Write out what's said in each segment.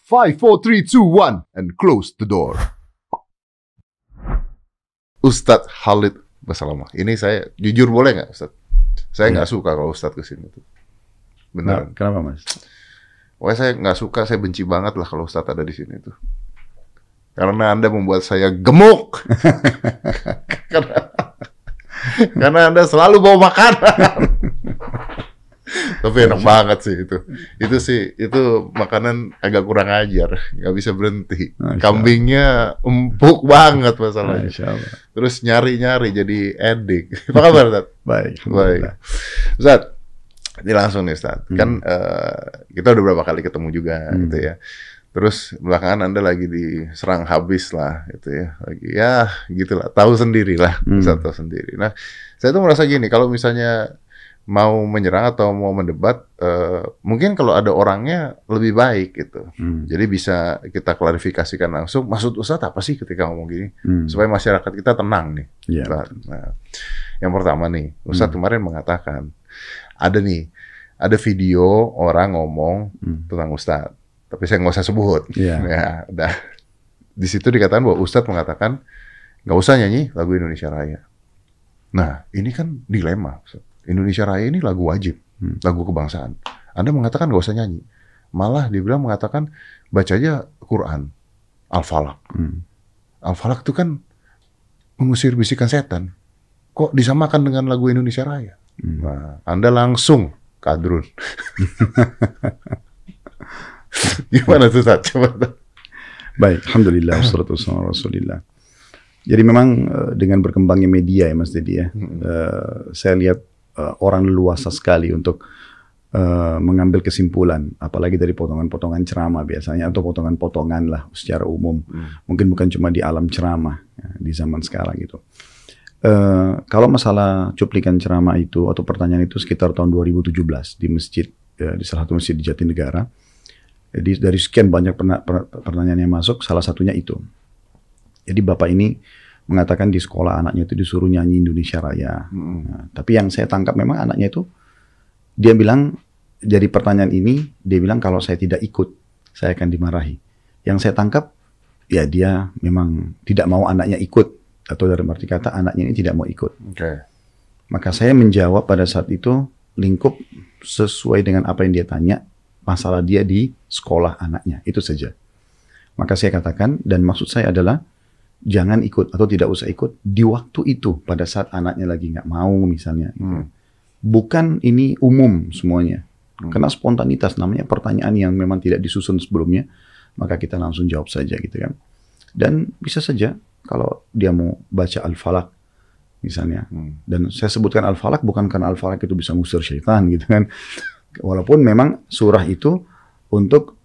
5, 4, 3, 2, 1, and close the door. Ustadz Khalid Basalamah. Ini saya jujur boleh nggak, Ustadz? Saya nggak suka kalau Ustadz kesini tuh. Beneran. Nah, kenapa, Mas? Pokoknya saya nggak suka, saya benci banget lah kalau Ustadz ada di sini tuh. Karena Anda membuat saya gemuk. karena Anda selalu bawa makanan. Tapi enak banget sih itu. Itu makanan agak kurang ajar, nggak bisa berhenti. Kambingnya empuk banget masalahnya. Terus nyari jadi edik. Apa kabar, Ustaz? Baik. Ustaz, ini langsung nih, Ustaz. Kan kita udah berapa kali ketemu juga gitu ya. Terus belakangan Anda lagi diserang habis lah gitu ya. Lagi ya gitulah, tahu sendiri lah, Ustaz tahu sendiri. Nah, saya tuh merasa gini, kalau misalnya mau menyerang atau mau mendebat, mungkin kalau ada orangnya lebih baik gitu. Jadi bisa kita klarifikasikan langsung, maksud Ustadz apa sih ketika ngomong gini, supaya masyarakat kita tenang nih. Nah, yang pertama nih, Ustadz kemarin mengatakan, ada video orang ngomong tentang Ustadz, tapi saya nggak usah sebut. Ya, udah. Di situ dikatakan bahwa Ustadz mengatakan, nggak usah nyanyi lagu Indonesia Raya. Nah, ini kan dilema, Ustadz. Indonesia Raya ini lagu wajib, lagu kebangsaan. Anda mengatakan nggak usah nyanyi. Malah dia bilang mengatakan baca aja Quran, Al-Falaq. Al-Falaq itu kan mengusir bisikan setan. Kok disamakan dengan lagu Indonesia Raya? Nah, Anda langsung kadrun. Gimana tuh, Ustaz? Coba. Baik, alhamdulillah, wassalatu wassalamu ala Rasulillah. Jadi memang dengan berkembangnya media ya, Mas Dedi ya, saya lihat orang luasa sekali untuk mengambil kesimpulan, apalagi dari potongan-potongan ceramah biasanya, atau potongan-potongan lah secara umum. Mungkin bukan cuma di alam ceramah ya, di zaman sekarang gitu. Kalau masalah cuplikan ceramah itu atau pertanyaan itu sekitar tahun 2017 di masjid, di salah satu masjid di Jatinegara. Jadi dari sekian banyak pertanyaan yang masuk, salah satunya itu. Jadi bapak ini mengatakan di sekolah anaknya itu disuruh nyanyi Indonesia Raya. Nah, tapi yang saya tangkap memang anaknya itu, dia bilang, jadi pertanyaan ini, dia bilang kalau saya tidak ikut, saya akan dimarahi. Yang saya tangkap, ya dia memang tidak mau anaknya ikut. Atau dalam arti kata, anaknya ini tidak mau ikut. Maka saya menjawab pada saat itu, lingkup sesuai dengan apa yang dia tanya, masalah dia di sekolah anaknya. Itu saja. Maka saya katakan, dan maksud saya adalah, jangan ikut atau tidak usah ikut di waktu itu pada saat anaknya lagi nggak mau misalnya. Bukan ini umum semuanya. Karena spontanitas namanya pertanyaan yang memang tidak disusun sebelumnya, maka kita langsung jawab saja gitu kan. Dan bisa saja kalau dia mau baca Al-Falaq misalnya. Dan saya sebutkan Al-Falaq bukan karena Al-Falaq itu bisa ngusir syaitan gitu kan. Walaupun memang surah itu untuk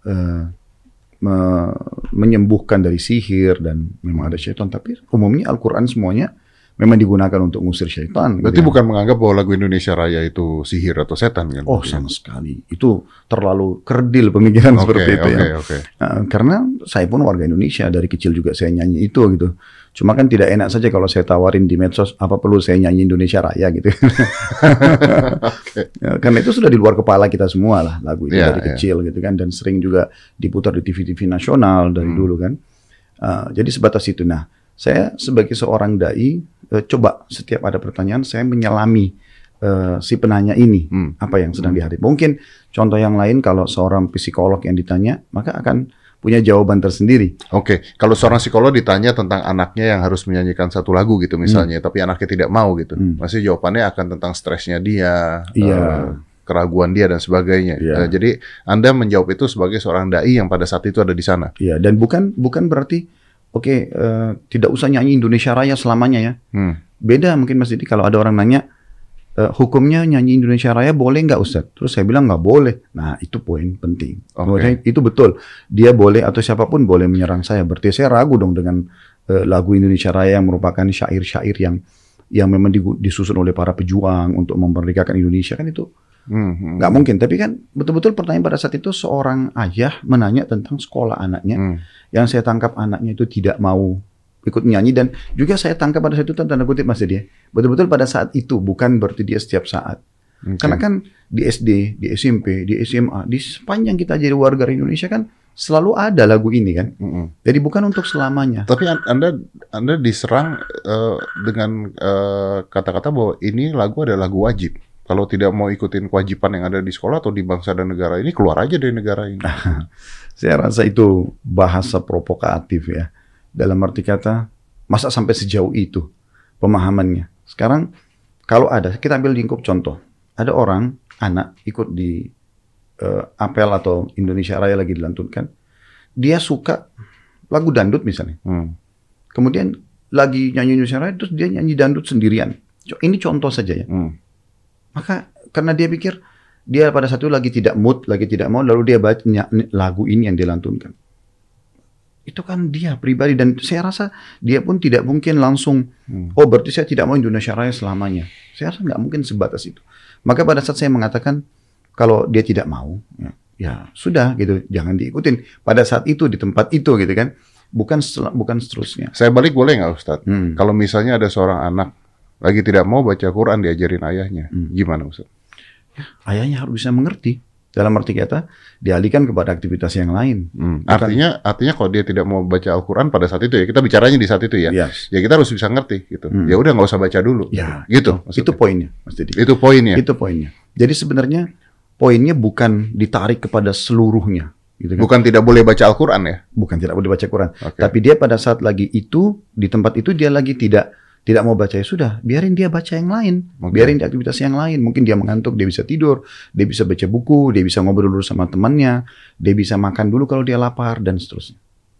menyembuhkan dari sihir dan memang ada syaitan, tapi umumnya Al-Quran semuanya memang digunakan untuk ngusir syaitan. Berarti bukan menganggap bahwa lagu Indonesia Raya itu sihir atau setan kan? Oh, sama sekali. Itu terlalu kerdil pemikiran seperti itu ya. Karena saya pun warga Indonesia, dari kecil juga saya nyanyi itu gitu. Cuma kan tidak enak saja kalau saya tawarin di medsos, apa perlu saya nyanyi Indonesia Raya gitu. Ya, karena itu sudah di luar kepala kita semua lah lagu itu dari kecil gitu kan. Dan sering juga diputar di TV-TV nasional dari dulu kan. Jadi sebatas itu. Nah, saya sebagai seorang dai, coba setiap ada pertanyaan saya menyelami si penanya ini apa yang sedang dihadapi. Mungkin contoh yang lain, kalau seorang psikolog yang ditanya, maka akan punya jawaban tersendiri. Kalau seorang psikolog ditanya tentang anaknya yang harus menyanyikan satu lagu gitu misalnya, tapi anaknya tidak mau gitu, masih jawabannya akan tentang stresnya dia, keraguan dia dan sebagainya. Jadi Anda menjawab itu sebagai seorang dai yang pada saat itu ada di sana. Dan bukan berarti tidak usah nyanyi Indonesia Raya selamanya ya. Beda mungkin Mas Didi, kalau ada orang nanya, hukumnya nyanyi Indonesia Raya boleh nggak Ustaz? Terus saya bilang nggak boleh. Nah itu poin penting. Itu betul. Dia boleh atau siapapun boleh menyerang saya. Berarti saya ragu dong dengan lagu Indonesia Raya yang merupakan syair-syair yang memang disusun oleh para pejuang untuk memerdekakan Indonesia, kan itu nggak mungkin. Tapi kan betul-betul pertanyaan pada saat itu seorang ayah menanya tentang sekolah anaknya, yang saya tangkap anaknya itu tidak mau ikut nyanyi, dan juga saya tangkap pada saat itu tanda kutip Mas dia betul-betul pada saat itu, bukan berarti dia setiap saat. Karena kan di SD, di SMP, di SMA, di sepanjang kita jadi warga Indonesia kan selalu ada lagu ini kan. Jadi bukan untuk selamanya. Tapi Anda diserang dengan kata-kata bahwa ini lagu adalah lagu wajib. Kalau tidak mau ikutin kewajiban yang ada di sekolah atau di bangsa dan negara ini, keluar aja dari negara ini. Saya rasa itu bahasa provokatif ya. Dalam arti kata, masa sampai sejauh itu pemahamannya. Sekarang kalau ada, kita ambil lingkup contoh. Ada orang, anak ikut di apel atau Indonesia Raya lagi dilantunkan. Dia suka lagu dangdut misalnya. Kemudian lagi nyanyi Indonesia Raya, terus dia nyanyi dangdut sendirian. Ini contoh saja ya. Maka karena dia pikir, dia pada saat itu lagi tidak mood, lagi tidak mau, lalu dia baca lagu ini yang dilantunkan. Itu kan dia pribadi, dan saya rasa dia pun tidak mungkin langsung, oh berarti saya tidak mau Indonesia Raya selamanya. Saya rasa nggak mungkin sebatas itu. Maka pada saat saya mengatakan, kalau dia tidak mau, ya sudah gitu, jangan diikutin. Pada saat itu, di tempat itu gitu kan, bukan seterusnya. Saya balik boleh nggak Ustadz? Kalau misalnya ada seorang anak lagi tidak mau baca Quran diajarin ayahnya, gimana Ustadz? Ya, ayahnya harus bisa mengerti. Dalam arti kata, dialihkan kepada aktivitas yang lain. Artinya kalau dia tidak mau baca Al-Quran pada saat itu ya, kita bicaranya di saat itu ya, ya kita harus bisa ngerti gitu. Ya udah nggak usah baca dulu. Ya, gitu. Itu poinnya, Mas Didi. Itu poinnya. Itu poinnya. Jadi sebenarnya poinnya bukan ditarik kepada seluruhnya. Gitu kan? Bukan tidak boleh baca Al-Quran ya? Bukan tidak boleh baca Quran. Tapi dia pada saat lagi itu, di tempat itu dia lagi tidak mau baca, ya sudah, biarin dia baca yang lain. Biarin dia aktivitas yang lain. Mungkin dia mengantuk, dia bisa tidur, dia bisa baca buku, dia bisa ngobrol dulu sama temannya, dia bisa makan dulu kalau dia lapar, dan seterusnya.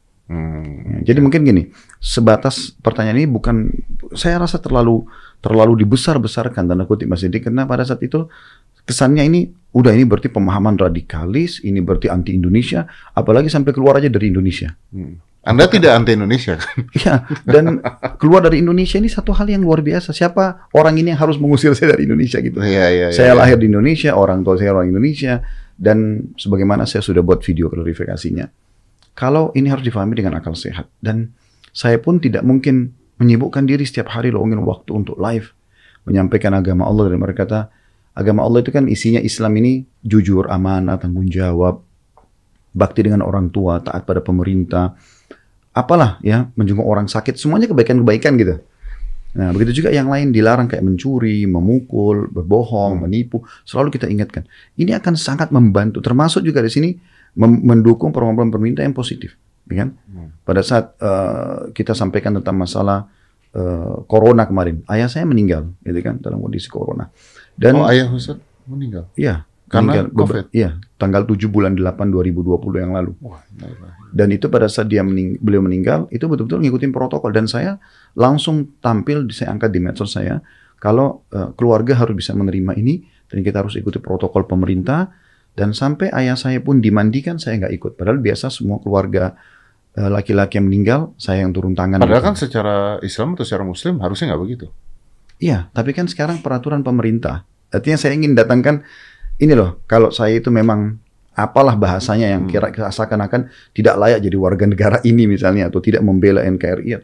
Jadi mungkin gini, sebatas pertanyaan ini bukan, saya rasa terlalu dibesar-besarkan, tanda kutip Mas Didi, karena pada saat itu kesannya ini berarti pemahaman radikalis, ini berarti anti Indonesia, apalagi sampai keluar aja dari Indonesia. Anda tidak anti Indonesia kan? Iya, dan keluar dari Indonesia ini satu hal yang luar biasa. Siapa orang ini yang harus mengusir saya dari Indonesia gitu? Saya lahir di Indonesia, orang tua saya orang Indonesia, dan sebagaimana saya sudah buat video klarifikasinya. Kalau ini harus difahami dengan akal sehat, dan saya pun tidak mungkin menyibukkan diri setiap hari luangin waktu untuk live menyampaikan agama Allah, dan mereka kata agama Allah itu kan isinya Islam ini jujur, amanah, tanggung jawab, bakti dengan orang tua, taat pada pemerintah, apalah ya, menjenguk orang sakit, semuanya kebaikan-kebaikan gitu. Nah, begitu juga yang lain dilarang kayak mencuri, memukul, berbohong, menipu, selalu kita ingatkan. Ini akan sangat membantu, termasuk juga di sini mendukung program pemerintah yang positif, ya kan? Pada saat kita sampaikan tentang masalah corona kemarin, ayah saya meninggal, gitu kan, dalam kondisi corona. Dan ayah Ustaz meninggal? Iya. Karena COVID? Iya, tanggal 7 bulan 8 2020 yang lalu. Dan itu pada saat beliau meninggal, itu betul-betul ngikutin protokol. Dan saya langsung tampil, saya angkat di medsos saya, kalau keluarga harus bisa menerima ini, dan kita harus ikuti protokol pemerintah, dan sampai ayah saya pun dimandikan, saya nggak ikut. Padahal biasa semua keluarga laki-laki yang meninggal, saya yang turun tangan. Padahal kan secara Islam atau secara Muslim harusnya nggak begitu. Iya, tapi kan sekarang peraturan pemerintah. Artinya saya ingin datangkan, ini loh, kalau saya itu memang apalah bahasanya yang kira seakan-akan tidak layak jadi warga negara ini misalnya, atau tidak membela NKRI.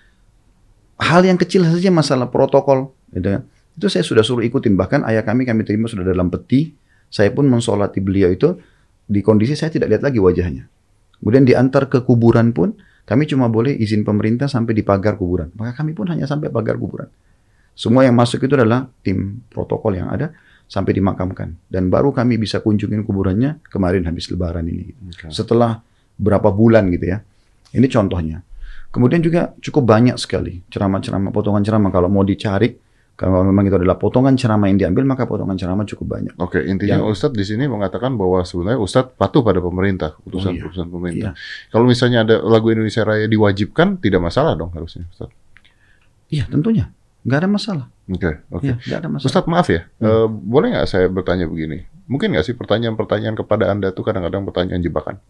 Hal yang kecil saja masalah protokol, gitu. Itu saya sudah suruh ikutin. Bahkan ayah kami terima sudah dalam peti, saya pun mensolati beliau itu, di kondisi saya tidak lihat lagi wajahnya. Kemudian diantar ke kuburan pun, kami cuma boleh izin pemerintah sampai di pagar kuburan. Maka kami pun hanya sampai pagar kuburan. Semua yang masuk itu adalah tim protokol yang ada, sampai dimakamkan. Dan baru kami bisa kunjungin kuburannya kemarin habis lebaran ini. Setelah berapa bulan gitu ya. Ini contohnya. Kemudian juga cukup banyak sekali ceramah-ceramah, potongan ceramah. Kalau mau dicari, kalau memang itu adalah potongan ceramah yang diambil, maka potongan ceramah cukup banyak. Oke, intinya Ustadz di sini mengatakan bahwa sebenarnya Ustadz patuh pada pemerintah, putusan pemerintah. Kalau misalnya ada lagu Indonesia Raya diwajibkan, tidak masalah dong harusnya Ustadz? Iya, tentunya. Nggak ada masalah. Oke. Ya, nggak ada masalah. Ustadz maaf ya, boleh nggak saya bertanya begini? Mungkin nggak sih pertanyaan-pertanyaan kepada Anda itu kadang-kadang pertanyaan jebakan?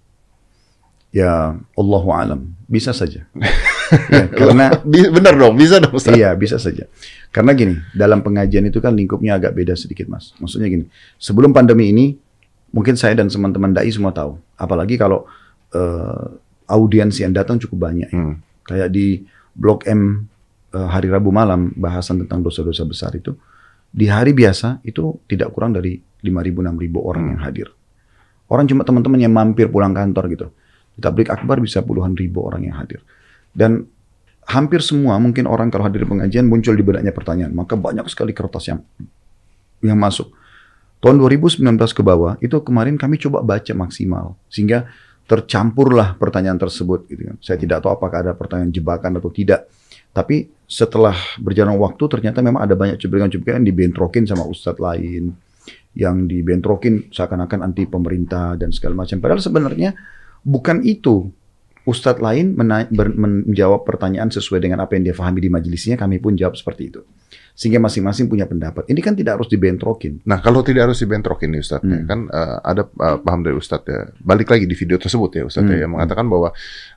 Ya, Allahu a'lam. Bisa saja. Ya, karena benar dong, bisa dong Ustadz. Iya, bisa saja. Karena gini, dalam pengajian itu kan lingkupnya agak beda sedikit Mas. Maksudnya gini, sebelum pandemi ini, mungkin saya dan teman-teman dai semua tahu. Apalagi kalau audiens yang datang cukup banyak. Kayak di Blok M hari Rabu malam, bahasan tentang dosa-dosa besar itu, di hari biasa itu tidak kurang dari 5.000-6.000 orang yang hadir. Orang cuma teman-teman yang mampir pulang kantor gitu. Di tablik akbar bisa puluhan ribu orang yang hadir. Dan hampir semua mungkin orang kalau hadir di pengajian muncul di benaknya pertanyaan. Maka banyak sekali kertas yang masuk. Tahun 2019 ke bawah, itu kemarin kami coba baca maksimal. Sehingga tercampurlah pertanyaan tersebut. Gitu kan. Saya tidak tahu apakah ada pertanyaan jebakan atau tidak. Tapi setelah berjalan waktu, ternyata memang ada banyak cuplikan-cuplikan yang dibentrokin sama ustadz lain. Yang dibentrokin seakan-akan anti pemerintah dan segala macam. Padahal sebenarnya bukan itu. Ustadz lain menjawab pertanyaan sesuai dengan apa yang dia pahami di majelisnya, kami pun jawab seperti itu. Sehingga masing-masing punya pendapat. Ini kan tidak harus dibentrokin. Nah, kalau tidak harus dibentrokin nih Ustadz, kan ada paham dari Ustadz ya. Balik lagi di video tersebut ya Ustadz ya, yang mengatakan bahwa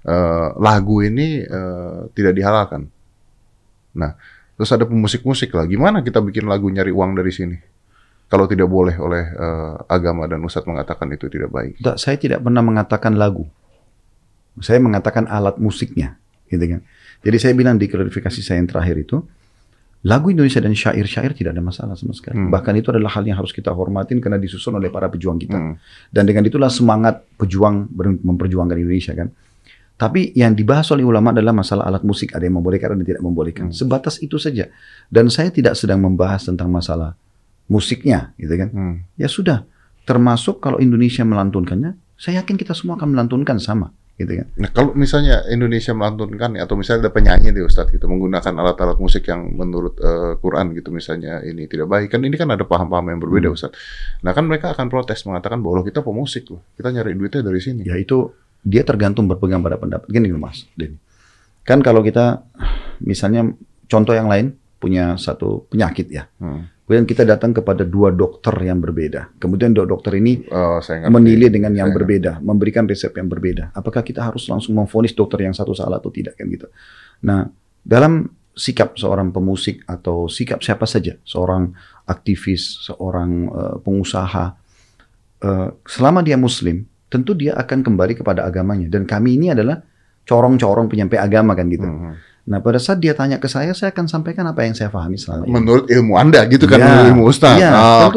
lagu ini tidak dihalalkan. Nah, terus ada pemusik-musik lah. Gimana kita bikin lagu nyari uang dari sini? Kalau tidak boleh oleh agama dan Ustadz mengatakan itu tidak baik. Saya tidak pernah mengatakan lagu. Saya mengatakan alat musiknya, gitu kan. Jadi saya bilang di klarifikasi saya yang terakhir itu, lagu Indonesia dan syair-syair tidak ada masalah sama sekali. Bahkan itu adalah hal yang harus kita hormatin karena disusun oleh para pejuang kita. Dan dengan itulah semangat pejuang memperjuangkan Indonesia kan. Tapi yang dibahas oleh ulama adalah masalah alat musik, ada yang membolehkan dan tidak membolehkan. Sebatas itu saja. Dan saya tidak sedang membahas tentang masalah musiknya, gitu kan. Ya sudah, termasuk kalau Indonesia melantunkannya, saya yakin kita semua akan melantunkan sama. Gitu kan. Nah, kalau misalnya Indonesia melantunkan atau misalnya ada penyanyi di Ustadz gitu menggunakan alat-alat musik yang menurut Quran gitu misalnya ini tidak baik, kan ini kan ada paham-paham yang berbeda Ustadz. Nah kan mereka akan protes mengatakan bahwa kita pemusik loh, kita nyari duitnya dari sini. Ya itu dia tergantung berpegang pada pendapat. Gini loh Mas Denny. Kan kalau kita misalnya contoh yang lain punya satu penyakit ya. Kemudian kita datang kepada dua dokter yang berbeda. Kemudian dua dokter ini menilai dengan yang berbeda, memberikan resep yang berbeda. Apakah kita harus langsung memvonis dokter yang satu salah atau tidak kan gitu. Nah, dalam sikap seorang pemusik atau sikap siapa saja, seorang aktivis, seorang pengusaha, selama dia muslim, tentu dia akan kembali kepada agamanya. Dan kami ini adalah corong-corong penyampai agama kan gitu. Nah pada saat dia tanya ke saya akan sampaikan apa yang saya pahami selama ini. Menurut ilmu Anda gitu kan, menurut ilmu Ustaz. Ya,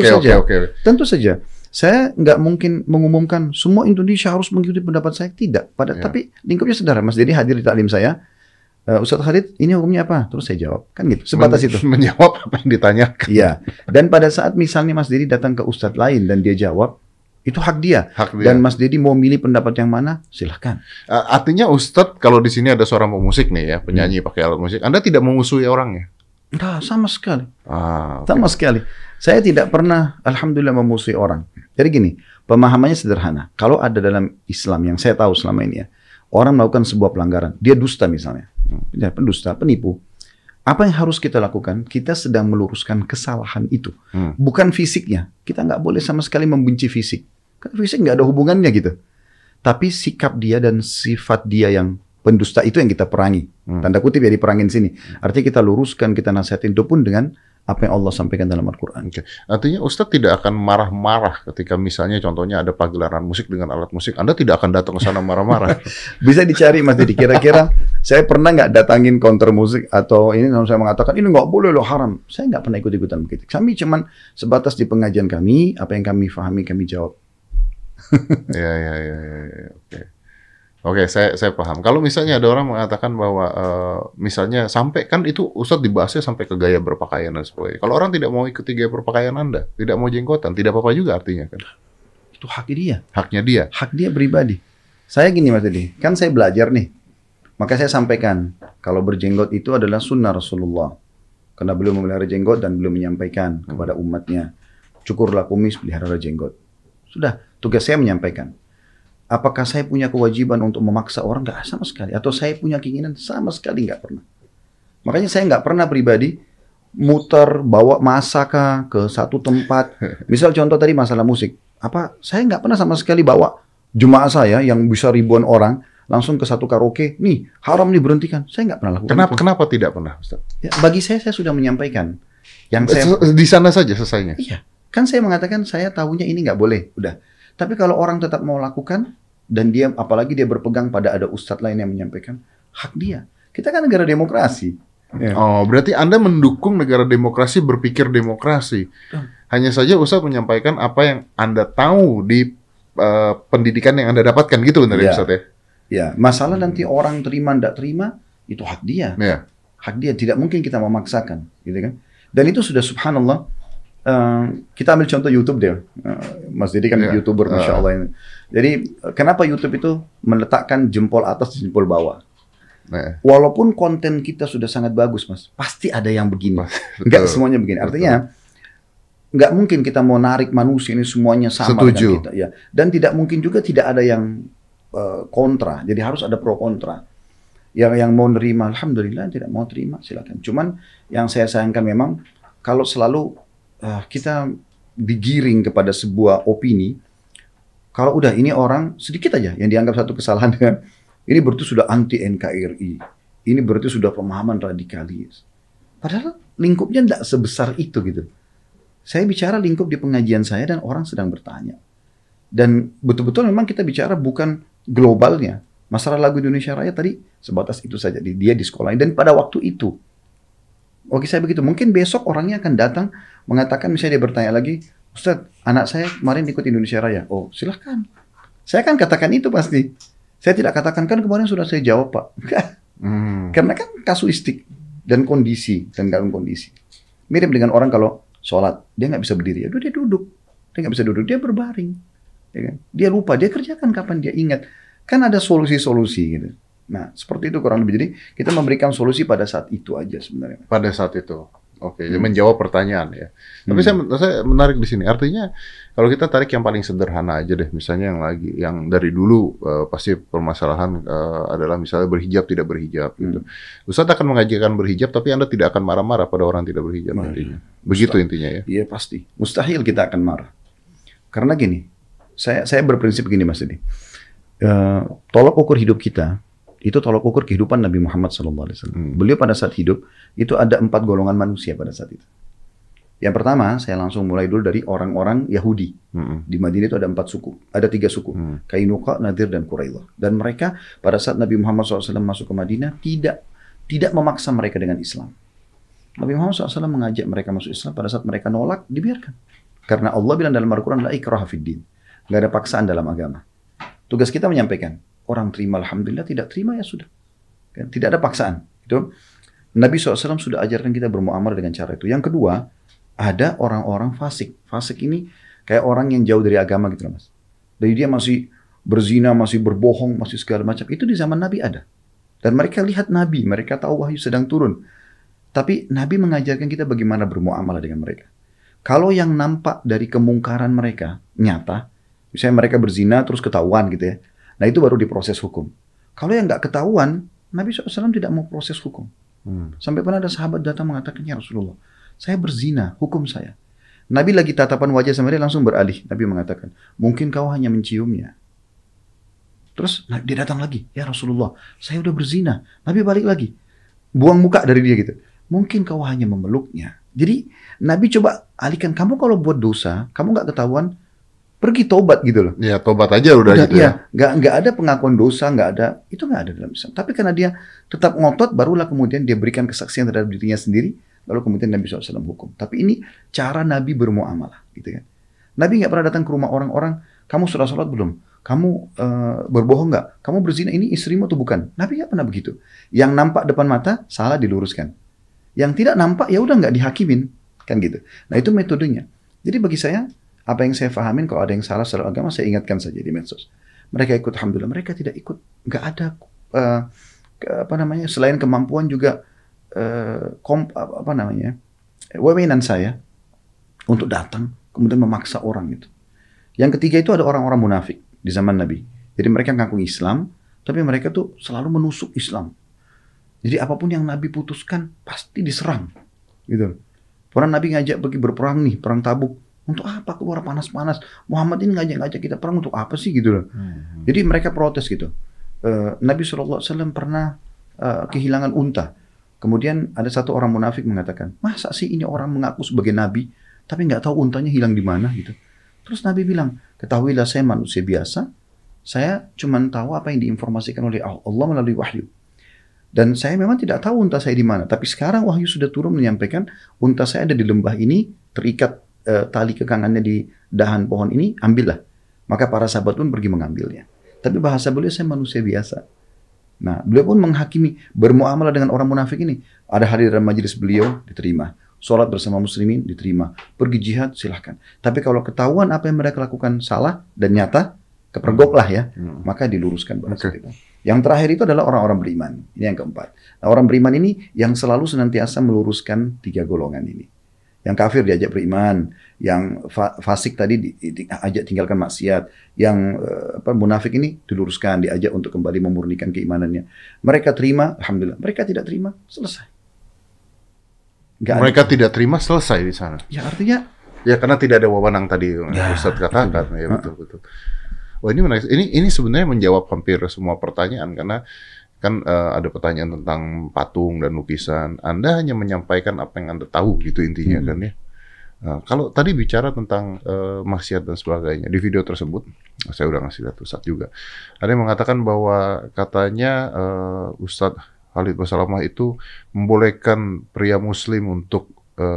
tentu saja. Saya nggak mungkin mengumumkan semua Indonesia harus mengikuti pendapat saya, tidak. Tapi lingkupnya sederhana. Mas Dedi hadir di taklim saya, Ustaz Khalid, ini hukumnya apa? Terus saya jawab, kan gitu. Sebatas itu. Menjawab apa yang ditanyakan. Iya. Dan pada saat misalnya Mas Dedi datang ke Ustaz lain dan dia jawab, itu hak dia. Dan Mas Dedi mau milih pendapat yang mana, silahkan. Artinya Ustadz, kalau di sini ada seorang pemusik nih ya, penyanyi pakai alat musik, Anda tidak memusuhi orangnya? Enggak, sama sekali. Sama sekali. Saya tidak pernah, alhamdulillah, memusuhi orang. Jadi gini, pemahamannya sederhana. Kalau ada dalam Islam yang saya tahu selama ini ya, orang melakukan sebuah pelanggaran, dia dusta misalnya, pendusta, penipu. Apa yang harus kita lakukan? Kita sedang meluruskan kesalahan itu. Bukan fisiknya. Kita nggak boleh sama sekali membenci fisik. Karena fisik nggak ada hubungannya gitu. Tapi sikap dia dan sifat dia yang pendusta itu yang kita perangi. Tanda kutip ya diperangin sini. Artinya kita luruskan, kita nasihatin itu pun dengan apa yang Allah sampaikan dalam Al-Quran. Artinya Ustadz tidak akan marah-marah ketika misalnya contohnya ada pagelaran musik dengan alat musik. Anda tidak akan datang ke sana marah-marah. Bisa dicari Mas Didi. Kira-kira saya pernah nggak datangin counter musik atau ini kalau saya mengatakan ini nggak boleh loh, haram. Saya nggak pernah ikut-ikutan begitu. Kami cuman sebatas di pengajian kami, apa yang kami pahami kami jawab. Oke, saya paham. Kalau misalnya ada orang mengatakan bahwa misalnya sampai kan itu Ustadz dibahasnya sampai ke gaya berpakaian dan sebagainya. Kalau orang tidak mau ikuti gaya berpakaian Anda, tidak mau jenggotan, tidak apa-apa juga artinya kan? Itu haknya dia. Haknya dia. Hak dia pribadi. Saya gini Mas Didi, kan saya belajar nih. Maka saya sampaikan kalau berjenggot itu adalah sunnah Rasulullah. Karena beliau memelihara jenggot dan beliau menyampaikan kepada umatnya, cukurlah kumis, pelihara jenggot. Sudah, tugas saya menyampaikan. Apakah saya punya kewajiban untuk memaksa orang? Nggak, sama sekali. Atau saya punya keinginan? Sama sekali nggak pernah. Makanya saya nggak pernah pribadi muter, bawa masa ke satu tempat. Misal contoh tadi masalah musik. Saya nggak pernah sama sekali bawa jemaah saya yang bisa ribuan orang langsung ke satu karaoke. Nih, haram nih berhentikan. Saya nggak pernah lakukan. Kenapa tidak pernah, Ustaz? Ya, bagi saya sudah menyampaikan. Di sana saja selesainya? Iya. Kan saya mengatakan saya tahunya ini nggak boleh. Udah. Tapi kalau orang tetap mau lakukan, dan dia, apalagi dia berpegang pada ada ustadz lain yang menyampaikan, hak dia. Kita kan negara demokrasi. Ya. Oh, berarti Anda mendukung negara demokrasi, berpikir demokrasi. Hanya saja ustadz menyampaikan apa yang Anda tahu di pendidikan yang Anda dapatkan, gitu benar ya Ustadz ya? Ya, masalah nanti orang terima tidak terima itu hak dia. Ya. Hak dia, tidak mungkin kita memaksakan, gitu kan? Dan itu sudah subhanallah. Kita ambil contoh YouTube deh, Mas Didi kan YouTuber, masya Allah ini. Jadi kenapa YouTube itu meletakkan jempol atas dan jempol bawah? Walaupun konten kita sudah sangat bagus, Mas, pasti ada yang begini. Enggak semuanya begini. Artinya nggak mungkin kita mau narik manusia ini semuanya sama dengan kita, ya. Dan tidak mungkin juga tidak ada yang kontra. Jadi harus ada pro kontra. Yang mau nerima, alhamdulillah. Tidak mau terima, silakan. Cuman yang saya sayangkan memang kalau selalu kita digiring kepada sebuah opini, kalau udah ini orang sedikit aja yang dianggap satu kesalahan, ini berarti sudah anti NKRI, ini berarti sudah pemahaman radikalis. Padahal lingkupnya tidak sebesar itu gitu. Saya bicara lingkup di pengajian saya dan orang sedang bertanya. Dan betul-betul memang kita bicara bukan globalnya. Masalah lagu Indonesia Raya tadi sebatas itu saja, dia di sekolah. Dan pada waktu itu, oke saya begitu, mungkin besok orangnya akan datang mengatakan, misalnya dia bertanya lagi, Ustadz, anak saya kemarin ikut Indonesia Raya. Oh silahkan. Saya akan katakan itu pasti. Saya tidak katakan, kan kemarin sudah saya jawab Pak. Karena kan kasuistik dan kondisi, tergantung kondisi. Mirip dengan orang kalau sholat, dia nggak bisa berdiri, aduh dia duduk. Dia nggak bisa duduk, dia berbaring. Ya kan? Dia lupa, dia kerjakan kapan dia ingat. Kan ada solusi-solusi gitu. Nah, seperti itu kurang lebih. Jadi, kita memberikan solusi pada saat itu aja sebenarnya. Pada saat itu. Oke, menjawab pertanyaan ya. Tapi saya menarik di sini. Artinya, kalau kita tarik yang paling sederhana aja deh. Misalnya yang dari dulu pasti permasalahan adalah misalnya berhijab, tidak berhijab gitu. Ustadz akan mengajarkan berhijab, tapi Anda tidak akan marah-marah pada orang tidak berhijab intinya. Begitu intinya ya? Iya, pasti. Mustahil kita akan marah. Karena gini, saya berprinsip gini Mas Didi. Tolak ukur hidup kita itu tolak ukur kehidupan Nabi Muhammad SAW. Beliau pada saat hidup itu ada 4 golongan manusia pada saat itu. Yang pertama, saya langsung mulai dulu dari orang-orang Yahudi. Di Madinah itu ada 4 suku, ada 3 suku, Kainuqa, Nadir, dan Quraidah. Dan mereka pada saat Nabi Muhammad SAW masuk ke Madinah tidak memaksa mereka dengan Islam. Nabi Muhammad SAW mengajak mereka masuk Islam. Pada saat mereka nolak, dibiarkan. Karena Allah bilang dalam Al-Quran, la ikraha fid din. Nggak ada paksaan dalam agama. Tugas kita menyampaikan. Orang terima alhamdulillah, tidak terima ya sudah. Tidak ada paksaan. Itu Nabi SAW sudah ajarkan kita bermuamalah dengan cara itu. Yang kedua, ada orang-orang fasik. Fasik ini kayak orang yang jauh dari agama gitu Mas. Jadi dia masih berzina, masih berbohong, masih segala macam. Itu di zaman Nabi ada. Dan mereka lihat Nabi, mereka tahu wahyu sedang turun. Tapi Nabi mengajarkan kita bagaimana bermuamalah dengan mereka. Kalau yang nampak dari kemungkaran mereka nyata, misalnya mereka berzina terus ketahuan gitu ya. Nah itu baru diproses hukum. Kalau yang nggak ketahuan, Nabi SAW tidak mau proses hukum. Sampai pernah ada sahabat datang mengatakan, ya Rasulullah, saya berzina, hukum saya. Nabi lagi tatapan wajah sama dia langsung beralih. Nabi mengatakan, mungkin kau hanya menciumnya. Terus dia datang lagi, ya Rasulullah, saya udah berzina. Nabi balik lagi, buang muka dari dia gitu. Mungkin kau hanya memeluknya. Jadi Nabi coba alihkan, kamu kalau buat dosa, kamu nggak ketahuan, pergi tobat gitu loh. Ya tobat aja udah gitu ya. Nggak ada pengakuan dosa, nggak ada, itu nggak ada dalam Islam. Tapi karena dia tetap ngotot, barulah kemudian dia berikan kesaksian terhadap dirinya sendiri, lalu kemudian Nabi SAW hukum. Tapi ini cara Nabi bermuamalah, gitu kan. Nabi nggak pernah datang ke rumah orang-orang, kamu sudah sholat belum? Kamu berbohong nggak? Kamu berzina, ini istrimu atau bukan? Nabi nggak pernah begitu. Yang nampak depan mata salah diluruskan. Yang tidak nampak ya udah nggak dihakimin, kan gitu. Nah itu metodenya. Jadi bagi saya, apa yang saya fahamin, kalau ada yang salah secara agama, saya ingatkan saja di medsos. Mereka ikut, alhamdulillah. Mereka tidak ikut, nggak ada selain kemampuan juga wewenang saya untuk datang kemudian memaksa orang itu. Yang ketiga itu ada orang-orang munafik di zaman Nabi. Jadi mereka ngaku Islam, tapi mereka tuh selalu menusuk Islam. Jadi apapun yang Nabi putuskan pasti diserang, gitu. Pernah Nabi ngajak pergi berperang nih, perang Tabuk. Untuk apa keluar panas-panas? Muhammad ini ngajak-ngajak kita perang untuk apa sih gitu loh. Jadi mereka protes gitu. Nabi SAW pernah kehilangan unta. Kemudian ada satu orang munafik mengatakan, masa sih ini orang mengaku sebagai Nabi, tapi nggak tahu untanya hilang di mana gitu. Terus Nabi bilang, ketahuilah saya manusia biasa, saya cuma tahu apa yang diinformasikan oleh Allah melalui wahyu. Dan saya memang tidak tahu unta saya di mana. Tapi sekarang wahyu sudah turun menyampaikan, unta saya ada di lembah ini, terikat tali kekangannya di dahan pohon ini, ambillah. Maka para sahabat pun pergi mengambilnya. Tapi bahasa beliau, saya manusia biasa. Nah, beliau pun menghakimi, bermuamalah dengan orang munafik ini. Ada hadir dalam majelis beliau, diterima. Sholat bersama muslimin, diterima. Pergi jihad, silahkan. Tapi kalau ketahuan apa yang mereka lakukan salah dan nyata, kepergok lah ya, maka diluruskan bahasa kita. Yang terakhir itu adalah orang-orang beriman. Ini yang keempat. Nah, orang beriman ini yang selalu senantiasa meluruskan 3 golongan ini. Yang kafir diajak beriman, yang fasik tadi diajak tinggalkan maksiat, yang munafik ini diluruskan, diajak untuk kembali memurnikan keimanannya. Mereka terima, alhamdulillah. Mereka tidak terima, selesai. Mereka tidak terima, selesai di sana. Ya artinya, ya karena tidak ada wewenang tadi Ustaz katakan. Ya betul. Wah, ini menarik. Ini sebenarnya menjawab hampir semua pertanyaan, karena kan ada pertanyaan tentang patung dan lukisan. Anda hanya menyampaikan apa yang Anda tahu gitu intinya kan ya. Nah, kalau tadi bicara tentang maksiat dan sebagainya, di video tersebut saya udah ngasih lihat Ustadz juga. Ada yang mengatakan bahwa katanya Ustadz Khalid Basalamah itu membolehkan pria muslim untuk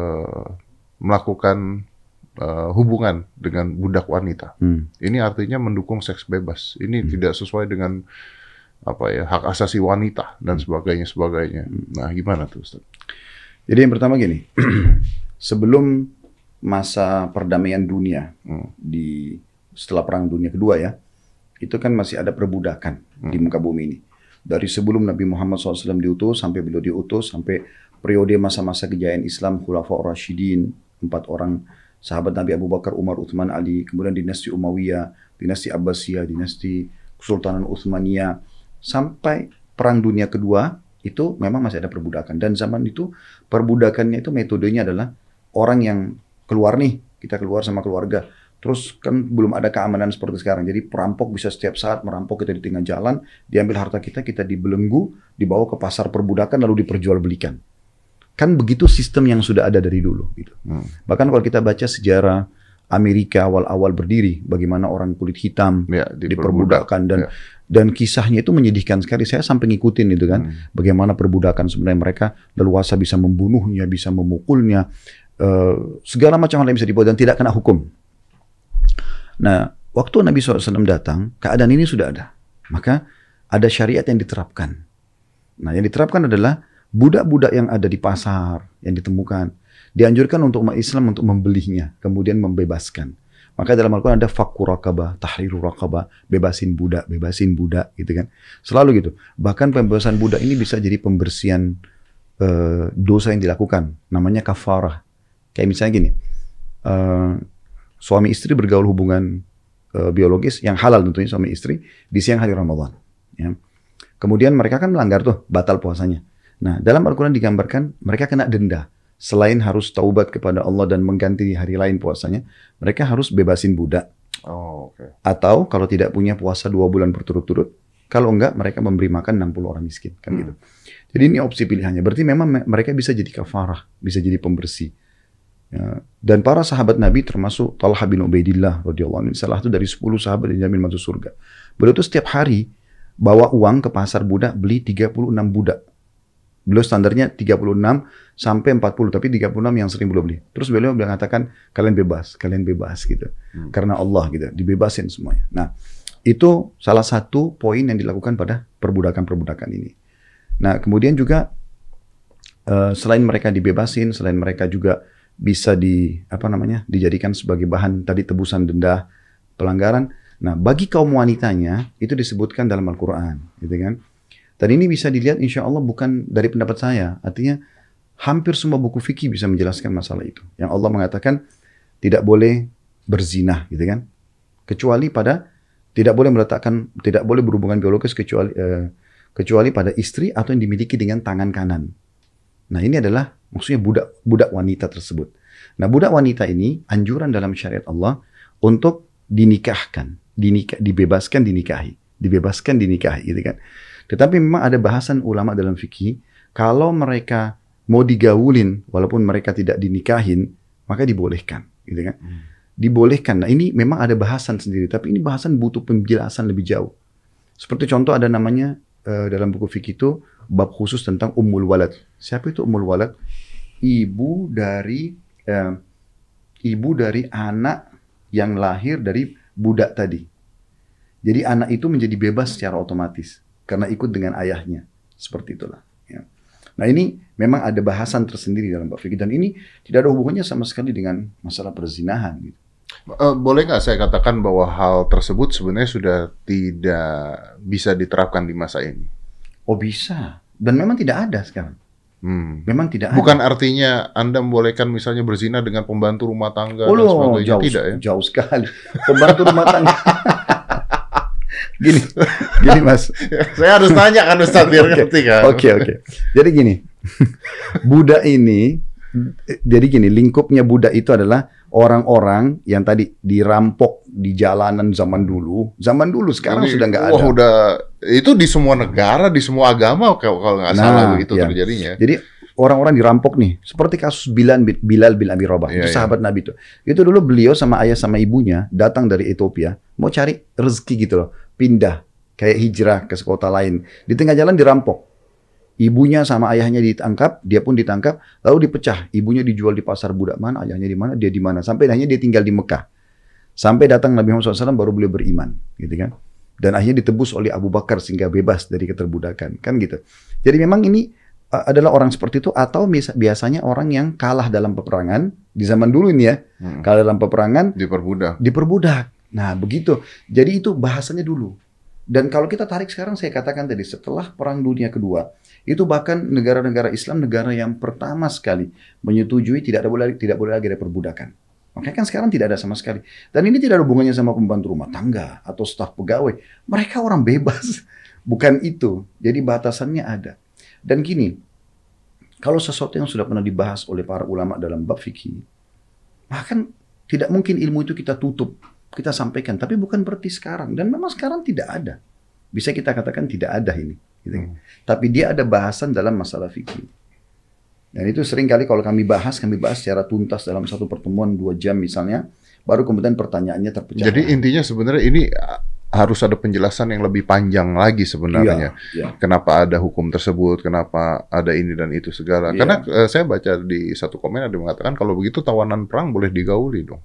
melakukan hubungan dengan budak wanita. Ini artinya mendukung seks bebas. Ini tidak sesuai dengan hak asasi wanita dan sebagainya. Nah, gimana tuh Ustaz? Jadi yang pertama gini, sebelum masa perdamaian dunia setelah Perang Dunia Kedua ya, itu kan masih ada perbudakan di muka bumi ini. Dari sebelum Nabi Muhammad SAW diutus sampai beliau diutus, sampai periode masa-masa kejayaan Islam, Khulafaur Rasyidin, 4 orang sahabat Nabi Abu Bakar, Umar, Uthman, Ali, kemudian dinasti Umayyah, dinasti Abbasiyah, dinasti Kesultanan Utsmaniyah, sampai Perang Dunia Kedua itu memang masih ada perbudakan. Dan zaman itu perbudakannya itu metodenya adalah orang yang keluar nih, kita keluar sama keluarga, terus kan belum ada keamanan seperti sekarang. Jadi perampok bisa setiap saat merampok kita di tengah jalan, diambil harta kita, kita dibelenggu, dibawa ke pasar perbudakan lalu diperjualbelikan. Kan begitu sistem yang sudah ada dari dulu gitu. Bahkan kalau kita baca sejarah Amerika awal-awal berdiri, bagaimana orang kulit hitam diperbudakkan dan kisahnya itu menyedihkan sekali. Saya sampai ngikutin itu kan, bagaimana perbudakan sebenarnya, mereka leluasa bisa membunuhnya, bisa memukulnya, segala macam hal yang bisa dibuat dan tidak kena hukum. Nah, waktu Nabi SAW datang, keadaan ini sudah ada. Maka ada syariat yang diterapkan. Nah, yang diterapkan adalah budak-budak yang ada di pasar, yang ditemukan, dianjurkan untuk umat Islam untuk membelinya, kemudian membebaskan. Maka dalam Al-Quran ada fakku raqabah, tahriru raqabah, bebasin budak gitu kan. Selalu gitu. Bahkan pembebasan budak ini bisa jadi pembersihan dosa yang dilakukan. Namanya kafarah. Kayak misalnya gini, suami istri bergaul hubungan biologis yang halal tentunya, suami istri di siang hari Ramadan. Ya. Kemudian mereka kan melanggar tuh, batal puasanya. Nah, dalam Al-Quran digambarkan mereka kena denda. Selain harus taubat kepada Allah dan mengganti di hari lain puasanya, mereka harus bebasin budak. Atau kalau tidak punya puasa 2 bulan berturut-turut, kalau enggak mereka memberi makan 60 orang miskin. Kan gitu. Jadi ini opsi pilihannya. Berarti memang mereka bisa jadi kafarah, bisa jadi pembersih. Ya. Dan para sahabat Nabi termasuk Talha bin Ubaidillah radhiyallahu anhu, salah satu dari 10 sahabat yang dijamin masuk surga. Beliau tuh setiap hari bawa uang ke pasar budak, beli 36 budak. Beliau standarnya 36 sampai 40, tapi 36 yang sering beliau beli. Terus beliau mengatakan kalian bebas gitu. Karena Allah gitu, dibebasin semuanya. Nah, itu salah satu poin yang dilakukan pada perbudakan-perbudakan ini. Nah, kemudian juga selain mereka dibebasin, selain mereka juga bisa dijadikan sebagai bahan tadi tebusan denda pelanggaran. Nah, bagi kaum wanitanya itu disebutkan dalam Al-Quran, gitu kan? Dan ini bisa dilihat insya Allah bukan dari pendapat saya. Artinya hampir semua buku fikih bisa menjelaskan masalah itu. Yang Allah mengatakan tidak boleh berzina, gitu kan? Kecuali tidak boleh berhubungan biologis kecuali pada istri atau yang dimiliki dengan tangan kanan. Nah, ini adalah maksudnya budak wanita tersebut. Nah, budak wanita ini anjuran dalam syariat Allah untuk dinikahkan, dibebaskan dinikahi, gitu kan? Tetapi memang ada bahasan ulama dalam fikih, kalau mereka mau digaulin, walaupun mereka tidak dinikahin, maka dibolehkan, gitu kan? Dibolehkan. Nah, ini memang ada bahasan sendiri, tapi ini bahasan butuh penjelasan lebih jauh. Seperti contoh ada namanya dalam buku fikih itu bab khusus tentang ummul walad. Siapa itu ummul walad? Ibu dari anak yang lahir dari budak tadi. Jadi anak itu menjadi bebas secara otomatis karena ikut dengan ayahnya. Seperti itulah. Ya. Nah ini memang ada bahasan tersendiri dalam bab fikih dan ini tidak ada hubungannya sama sekali dengan masalah perzinahan. Gitu. Boleh nggak saya katakan bahwa hal tersebut sebenarnya sudah tidak bisa diterapkan di masa ini? Oh bisa. Dan memang tidak ada sekarang. Memang tidak ada. Bukan artinya Anda membolehkan misalnya berzina dengan pembantu rumah tangga dan sebagainya. Jauh, tidak ya? Jauh sekali. Pembantu rumah tangga. Gini Mas. Saya harus tanya kan Ustaz biar ngerti kan. Oke. Jadi gini, budak ini, jadi gini, lingkupnya budak itu adalah orang-orang yang tadi dirampok di jalanan zaman dulu. Zaman dulu sekarang sudah nggak ada. Udah itu di semua negara, di semua agama kalau nggak salah itu terjadinya. Jadi orang-orang dirampok nih, seperti kasus Bilal bin Abi Rabah, itu sahabat Nabi itu. Itu dulu beliau sama ayah sama ibunya datang dari Ethiopia, mau cari rezeki gitu loh, pindah kayak hijrah ke kota lain. Di tengah jalan dirampok. Ibunya sama ayahnya ditangkap, dia pun ditangkap, lalu dipecah. Ibunya dijual di pasar budak mana, ayahnya di mana, dia di mana. Sampai akhirnya dia tinggal di Mekah. Sampai datang Nabi Muhammad SAW baru beliau beriman, gitu kan. Dan akhirnya ditebus oleh Abu Bakar sehingga bebas dari keterbudakan, kan gitu. Jadi memang ini adalah orang seperti itu atau biasanya orang yang kalah dalam peperangan di zaman dulu ini ya. Kalah dalam peperangan diperbudak. Nah, begitu. Jadi itu bahasanya dulu. Dan kalau kita tarik sekarang saya katakan tadi setelah Perang Dunia Kedua, itu bahkan negara-negara Islam negara yang pertama sekali menyetujui tidak boleh lagi ada perbudakan. Makanya kan sekarang tidak ada sama sekali. Dan ini tidak ada hubungannya sama pembantu rumah tangga atau staf pegawai. Mereka orang bebas. Bukan itu. Jadi batasannya ada. Dan gini, kalau sesuatu yang sudah pernah dibahas oleh para ulama dalam bab fikih, bahkan tidak mungkin ilmu itu kita tutup, kita sampaikan. Tapi bukan berarti sekarang. Dan memang sekarang tidak ada. Bisa kita katakan tidak ada ini. Gitu. Tapi dia ada bahasan dalam masalah fikih. Dan itu sering kali kalau kami bahas secara tuntas dalam satu pertemuan 2 jam misalnya, baru kemudian pertanyaannya terpecah. Jadi intinya sebenarnya ini harus ada penjelasan yang lebih panjang lagi sebenarnya. Kenapa ada hukum tersebut, kenapa ada ini dan itu segala. Karena saya baca di satu komen ada yang mengatakan kalau begitu tawanan perang boleh digauli dong.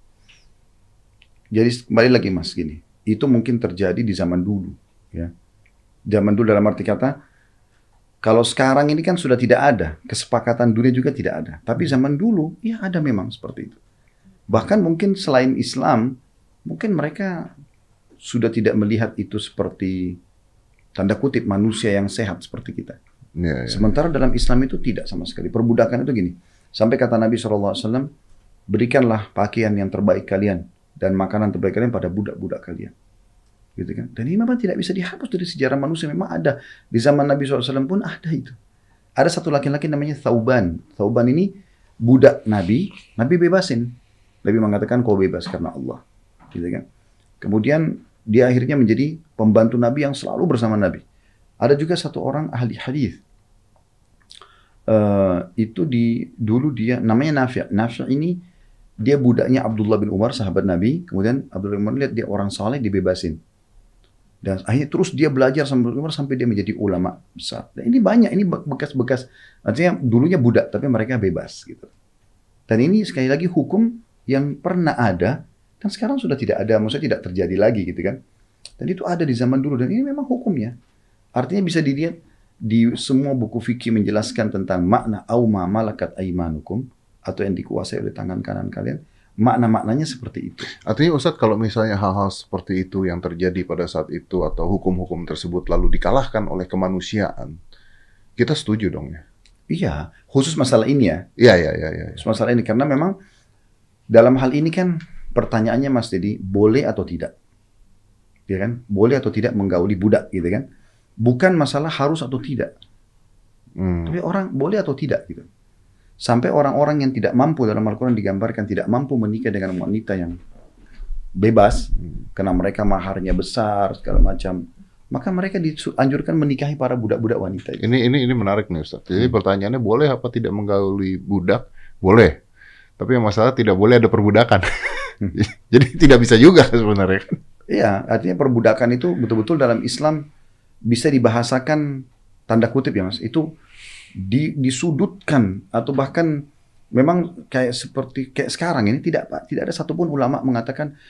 Jadi kembali lagi Mas gini, itu mungkin terjadi di zaman dulu. Ya. Zaman dulu dalam arti kata, kalau sekarang ini kan sudah tidak ada, kesepakatan dunia juga tidak ada. Tapi zaman dulu, ya ada memang seperti itu. Bahkan mungkin selain Islam, mungkin mereka sudah tidak melihat itu seperti tanda kutip manusia yang sehat seperti kita. Sementara dalam Islam itu tidak sama sekali. Perbudakan itu gini, sampai kata Nabi SAW, berikanlah pakaian yang terbaik kalian dan makanan terbaik kalian pada budak-budak kalian. Gitu kan? Dan ini memang tidak bisa dihapus dari sejarah manusia. Memang ada. Di zaman Nabi SAW pun ada itu. Ada satu laki-laki namanya Thauban. Thauban ini budak Nabi. Nabi bebasin. Nabi mengatakan kau bebas karena Allah. Gitu kan? Kemudian dia akhirnya menjadi pembantu Nabi yang selalu bersama Nabi. Ada juga satu orang ahli hadis. Dulu dia namanya Nafi'. Nafi' ini dia budaknya Abdullah bin Umar, sahabat Nabi. Kemudian Abdullah bin Umar lihat dia orang saleh, dibebasin. Dan akhirnya terus dia belajar sampai dia menjadi ulama besar. Dan ini banyak, ini bekas-bekas. Artinya dulunya budak, tapi mereka bebas gitu. Dan ini sekali lagi hukum yang pernah ada, dan sekarang sudah tidak ada, maksudnya tidak terjadi lagi gitu kan. Dan itu ada di zaman dulu, dan ini memang hukumnya. Artinya bisa dilihat di semua buku fikih menjelaskan tentang makna au ma malakat aimanukum, atau yang dikuasai oleh tangan kanan kalian. Makna-maknanya seperti itu. Artinya Ustadz kalau misalnya hal-hal seperti itu yang terjadi pada saat itu atau hukum-hukum tersebut lalu dikalahkan oleh kemanusiaan, kita setuju dong ya? Iya, khusus masalah ini ya. Iya. Khusus masalah ini karena memang dalam hal ini kan pertanyaannya Mas Dedi, boleh atau tidak? Ya kan? Boleh atau tidak menggauli budak gitu kan? Bukan masalah harus atau tidak. Tapi orang boleh atau tidak gitu. Sampai orang-orang yang tidak mampu dalam Al-Quran digambarkan tidak mampu menikah dengan wanita yang bebas karena mereka maharnya besar segala macam, maka mereka dianjurkan menikahi para budak-budak wanita itu. Ini menarik nih Ustaz. Jadi pertanyaannya boleh apa tidak menggauli budak? Boleh. Tapi yang masalah tidak boleh ada perbudakan. Jadi tidak bisa juga sebenarnya. Iya, artinya perbudakan itu betul-betul dalam Islam bisa dibahasakan tanda kutip ya Mas. Itu disudutkan atau bahkan memang kayak sekarang ini tidak ada satupun ulama mengatakan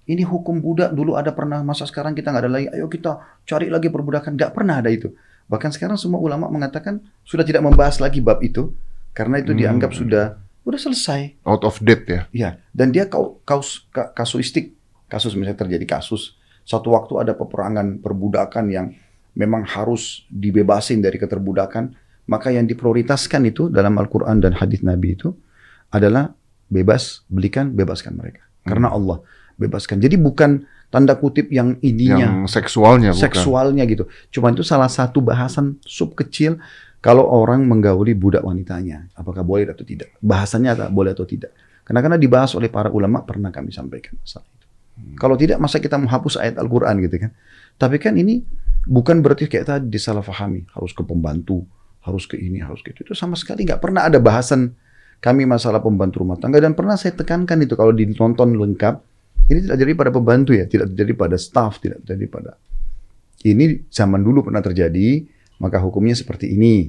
ini hukum budak dulu ada pernah, masa sekarang kita nggak ada lagi, ayo kita cari lagi perbudakan. Nggak pernah ada itu. Bahkan sekarang semua ulama mengatakan sudah tidak membahas lagi bab itu, karena itu dianggap sudah selesai. Out of date ya? Iya, dan dia kasuistik. Kasus misalnya terjadi kasus, satu waktu ada peperangan perbudakan yang memang harus dibebasin dari keterbudakan, maka yang diprioritaskan itu dalam Al-Quran dan hadis Nabi itu adalah bebaskan mereka. Karena Allah bebaskan. Jadi bukan tanda kutip yang ininya. Yang seksualnya bukan. Seksualnya gitu. Cuma itu salah satu bahasan sub kecil kalau orang menggauli budak wanitanya. Apakah boleh atau tidak. Bahasannya boleh atau tidak. Karena dibahas oleh para ulama pernah kami sampaikan masalah itu. Kalau tidak masa kita menghapus ayat Al-Quran gitu kan. Tapi kan ini bukan berarti kayak tadi disalahfahami. Harus ke pembantu, harus ke ini, harus ke itu. Itu sama sekali nggak pernah ada bahasan kami masalah pembantu rumah tangga. Dan pernah saya tekankan itu kalau ditonton lengkap. Ini tidak terjadi pada pembantu ya, tidak terjadi pada staff, tidak terjadi pada... Ini zaman dulu pernah terjadi, maka hukumnya seperti ini.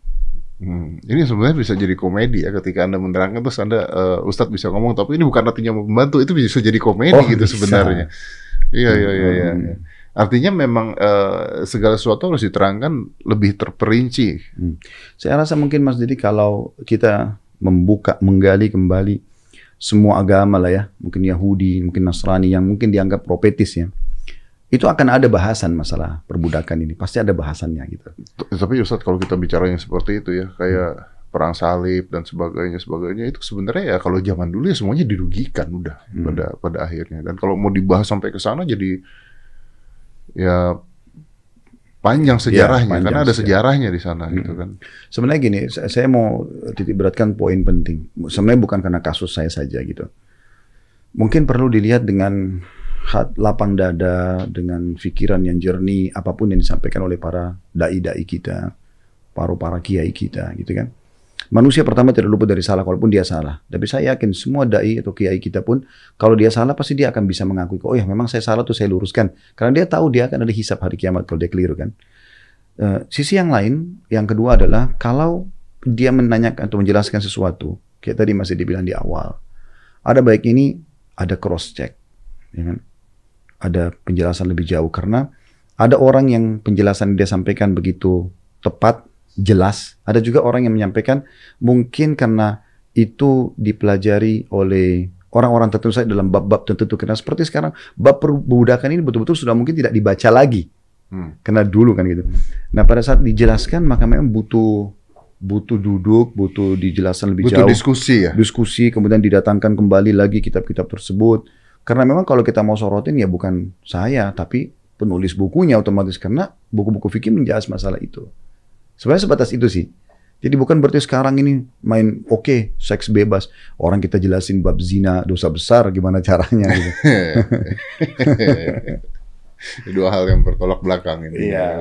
Ini sebenarnya bisa jadi komedi ya ketika Anda menerangkan terus Anda Ustadz bisa ngomong tapi ini bukan artinya membantu, itu bisa jadi komedi gitu bisa. Sebenarnya. Iya. Artinya memang segala sesuatu harus diterangkan lebih terperinci. Saya rasa mungkin Mas Didi kalau kita menggali kembali semua agama lah ya, mungkin Yahudi, mungkin Nasrani yang mungkin dianggap profetis ya, itu akan ada bahasan masalah perbudakan ini, pasti ada bahasannya gitu. Tapi Ustadz kalau kita bicaranya seperti itu ya, kayak perang salib dan sebagainya itu sebenarnya ya kalau zaman dulu ya semuanya dirugikan udah pada akhirnya. Dan kalau mau dibahas sampai ke sana jadi ya panjang sejarahnya, panjang karena ada sejarahnya di sana gitu kan. Sebenarnya gini, saya mau titik beratkan poin penting. Sebenarnya bukan karena kasus saya saja gitu. Mungkin perlu dilihat dengan lapang dada, dengan pikiran yang jernih, apapun yang disampaikan oleh para dai-dai kita, para kiai kita gitu kan. Manusia pertama tidak luput dari salah, walaupun dia salah. Tapi saya yakin semua dai atau kiai kita pun, kalau dia salah pasti dia akan bisa mengakui, oh ya memang saya salah tuh saya luruskan. Karena dia tahu dia akan ada hisab hari kiamat kalau dia keliru kan. Sisi yang lain, yang kedua adalah kalau dia menanyakan atau menjelaskan sesuatu, kayak tadi masih dibilang di awal, ada baiknya ini ada cross check, ya kan? Ada penjelasan lebih jauh karena ada orang yang penjelasan dia sampaikan begitu tepat, jelas. Ada juga orang yang menyampaikan mungkin karena itu dipelajari oleh orang-orang tertentu saja dalam bab-bab tertentu. Karena seperti sekarang bab perbudakan ini betul-betul sudah mungkin tidak dibaca lagi. Karena dulu kan gitu. Nah pada saat dijelaskan maka memang butuh duduk, butuh dijelaskan lebih jauh. Butuh diskusi ya? Diskusi, kemudian didatangkan kembali lagi kitab-kitab tersebut. Karena memang kalau kita mau sorotin ya bukan saya, tapi penulis bukunya otomatis. Karena buku-buku fikih menjahas masalah itu. Sebenarnya sebatas itu sih. Jadi bukan berarti sekarang ini main oke, seks bebas. Orang kita jelasin bab zina, dosa besar, gimana caranya gitu. Dua hal yang bertolak belakang ini. Iya.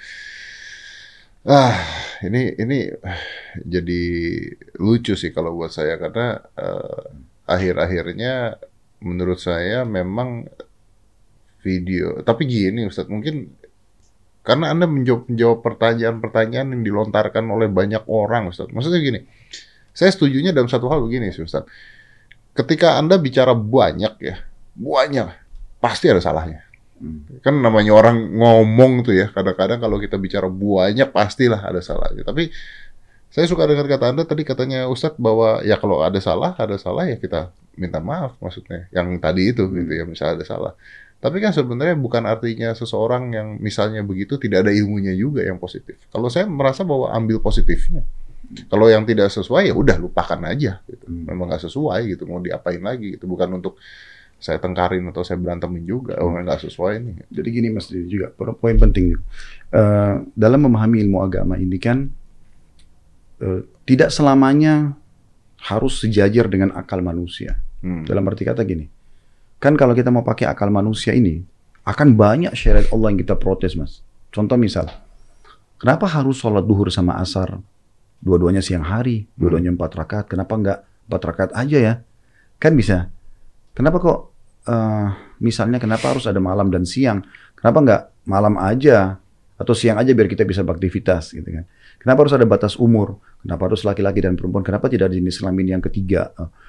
Ini jadi lucu sih kalau buat saya karena akhir-akhirnya menurut saya memang video. Tapi gini Ustadz, mungkin karena Anda menjawab pertanyaan-pertanyaan yang dilontarkan oleh banyak orang, Ustaz. Maksudnya gini, saya setujunya dalam satu hal begini, Ustaz. Ketika Anda bicara banyak, pasti ada salahnya. Kan namanya orang ngomong tuh ya, kadang-kadang kalau kita bicara banyak, pastilah ada salahnya. Tapi saya suka dengar kata Anda tadi, katanya Ustaz, bahwa ya kalau ada salah ya kita minta maaf, maksudnya. Yang tadi itu, gitu ya, misalnya ada salah. Tapi kan sebenarnya bukan artinya seseorang yang misalnya begitu tidak ada ilmunya juga yang positif. Kalau saya merasa bahwa ambil positifnya. Kalau yang tidak sesuai ya udah lupakan aja. Gitu. Memang nggak sesuai gitu, mau diapain lagi gitu. Bukan untuk saya tengkarin atau saya berantemin juga. Oh nggak sesuai nih. Jadi gini Mas, juga poin penting juga. Dalam memahami ilmu agama ini kan tidak selamanya harus sejajar dengan akal manusia. Dalam arti kata gini. Kan kalau kita mau pakai akal manusia ini, akan banyak syariat Allah yang kita protes, Mas. Contoh misal, kenapa harus sholat duhur sama asar? Dua-duanya siang hari, dua-duanya 4 rakaat. Kenapa enggak 4 rakaat aja ya? Kan bisa. Kenapa kok, misalnya kenapa harus ada malam dan siang? Kenapa enggak malam aja? Atau siang aja biar kita bisa beraktivitas gitu kan? Kenapa harus ada batas umur? Kenapa harus laki-laki dan perempuan? Kenapa tidak ada jenis kelamin yang ketiga?